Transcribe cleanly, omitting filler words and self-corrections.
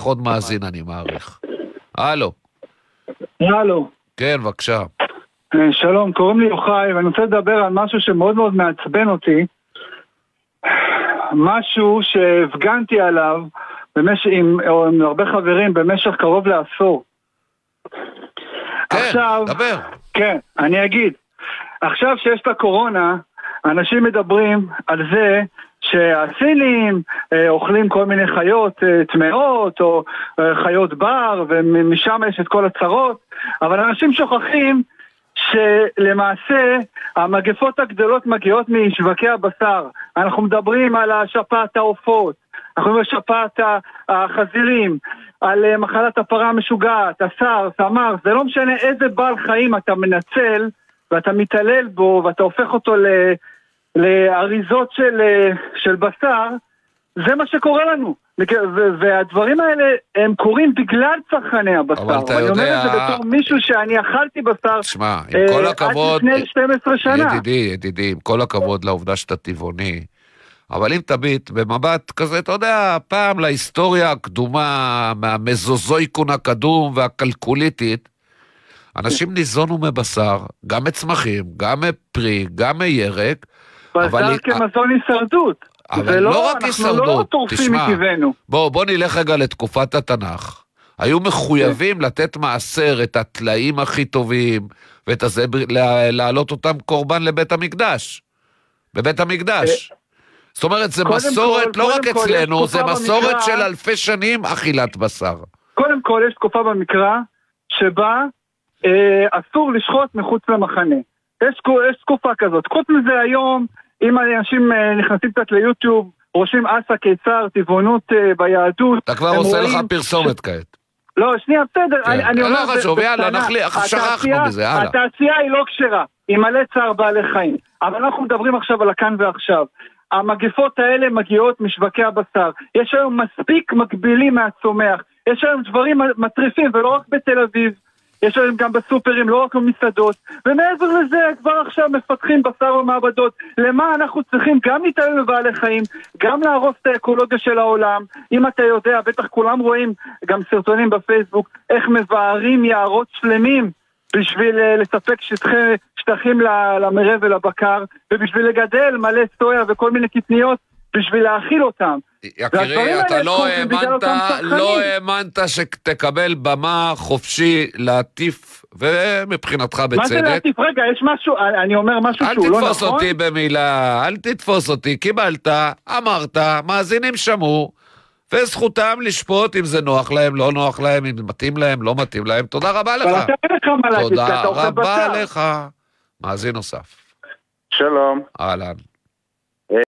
עוד מאזין, אני מעריך. הלו. הלו. כן, בבקשה. שלום, קוראים לי יוחאי, ואני רוצה לדבר על משהו שמאוד מאוד מעצבן אותי. משהו שהפגנתי עליו עם הרבה חברים במשך קרוב לעשור. כן, עכשיו, דבר. כן, אני אגיד. עכשיו שיש את הקורונה, אנשים מדברים על זה שהסינים אוכלים כל מיני חיות טמאות או חיות בר, ומשם יש את כל הצרות, אבל אנשים שוכחים שלמעשה המגפות הגדולות מגיעות משווקי הבשר. אנחנו מדברים על השפעת העופות, אנחנו מדברים על שפעת החזירים, על מחלת הפרה המשוגעת, הסארס, המרס. זה לא משנה איזה בעל חיים אתה מנצל ואתה מתעלל בו ואתה הופך אותו לאריזות של בשר, זה מה שקורה לנו. והדברים האלה הם קורים בגלל צרכני הבשר. אבל אתה יודע... אני אומר את זה בתור מישהו שאני אכלתי בשר תשמע, עם כל הכבוד... עד לפני 12 שנה. ידידי, עם כל הכבוד לעובדה שאתה טבעוני, אבל אם תביט במבט כזה, אתה יודע, פעם להיסטוריה הקדומה, מהמזוזויקון הקדום והקלקוליטית, אנשים ניזונו מבשר, גם מצמחים, גם מפרי, גם מירק. בשר כמזון הישרדות. אבל לא רק הישרדות. אנחנו לא טורפים מטבענו. בוא נלך רגע לתקופת התנ"ך. היו מחויבים לתת מעשר את הטלאים הכי טובים, ואת הזה, להעלות אותם קורבן לבית המקדש. בבית המקדש. זאת אומרת, זה מסורת, לא רק אצלנו, זה מסורת של אלפי שנים אכילת בשר. קודם כל, יש תקופה במקרא שבה אסור לשחוט מחוץ למחנה. יש תקופה כזאת. חוץ מזה היום, אם אנשים נכנסים קצת ליוטיוב, רושמים אסא קיסר, טבעונות ביהדות. אתה כבר עושה לך פרסומת כעת. לא, שנייה, בסדר. אני אומר, לא חשוב, יאללה, שכחנו מזה, הלאה. התעשייה היא לא כשרה, היא מלא צער בעלי חיים. אבל אנחנו מדברים עכשיו על הכאן ועכשיו. המגפות האלה מגיעות משווקי הבשר. יש היום מספיק מקבילים מהצומח. יש היום דברים מטריפים, ולא רק בתל אביב. יש היום גם בסופרים, לא רק במסעדות. ומעבר לזה, כבר עכשיו מפתחים בשר במעבדות. למה אנחנו צריכים גם להתעלל בבעלי חיים, גם להרוס את האקולוגיה של העולם. אם אתה יודע, בטח כולם רואים גם סרטונים בפייסבוק, איך מבארים יערות שלמים בשביל לספק שטחים למרעה ולבקר, ובשביל לגדל מלא סויה וכל מיני קטניות, בשביל להאכיל אותם. יקירי, אתה לא האמנת שתקבל במה חופשי להטיף, ומבחינתך בצדק. מה זה להטיף? רגע, יש משהו, אני אומר משהו שהוא לא נכון. אל תתפוס אותי במילה, אל תתפוס אותי, קיבלת, אמרת, מאזינים שמעו, וזכותם לשפוט אם זה נוח להם, לא נוח להם, אם מתאים להם, לא מתאים להם. תודה רבה לך. אבל אתה אין לך מה להגיד, תודה רבה לך. מאזין נוסף. שלום. אהלן.